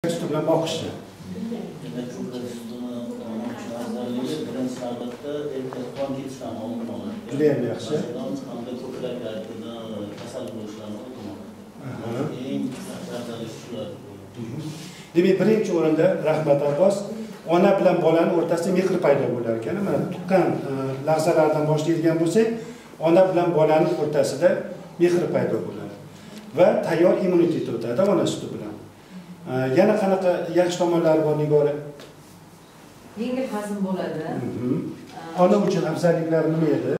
Sütü bilan boqishdi. Judayam yaxshi. Demak, birinchi o'rinda Rahmat Abbos ona bilan bolaning o'rtasida mehr paydo bo'lar ekan. Mana tuqqan lahzalardan boshlaydigan bo'lsak, ona bilan bolaning o'rtasida mehr paydo bo'ladi va tayyor immunitet o'tadi ona suti bilan. Yana qanaqa yaxshi tomonlari bor Nigora? Yengil hazm bo'ladi. Ona uchun afzalliklari nima edi?